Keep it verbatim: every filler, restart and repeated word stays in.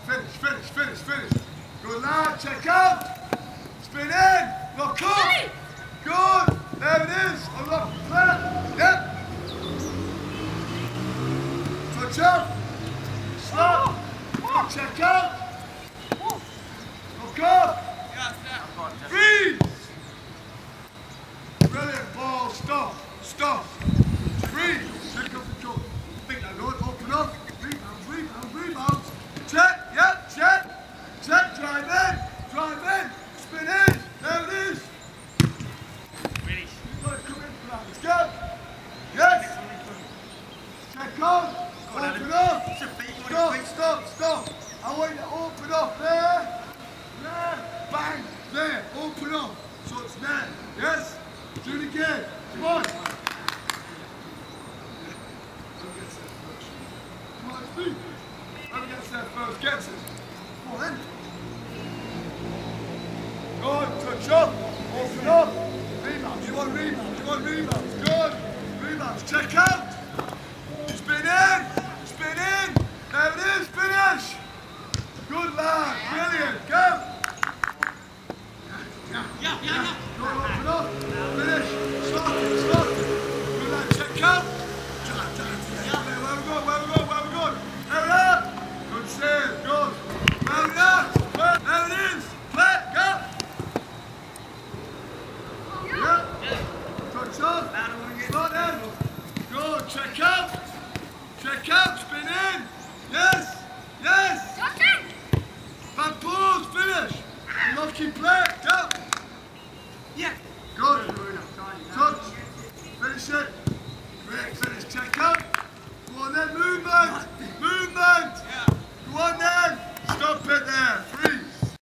finish, finish, finish, finish. Good lad, check out. Spin in, look up. Hey. Good, there it is. Unlock the plan. Yep. Touch up. Slap. Good, check out. Look up. Freeze. Brilliant ball, stop, stop. Freeze. Check up the cup. Think that good, open up. Rebounds, rebounds, rebounds. Check, yep, check. Check, drive in, drive in. Spin in, there it is. Finish. You've got to come in for that. Let's go. Yes. Check on. Open up. Stop, stop, stop. I want you to open up there. There. Bang. There. Open up. So it's there. Yes. Do it again. Come on. Come on, Steve. Whoever gets there first gets it. Come on then. Good. Touch up. Open up. Rebounds. You want rebounds. You want rebounds. Good. Rebounds. Check out. Spin in. Spin in. There it is. Finish. Good lad. Brilliant. Go. Yeah, yeah, yeah. Go open up. Finish. Stop it. Stop it. Good lad. Check out. Where we go? Where we go? Where we go? There it is. Good save. Good. Where we go? There it is. Play. Go. Yeah. Touch up. Slot in. Good. Check out. Check out. Spin in. Yes. Yes. Okay. Back pause. Finish. Lucky play.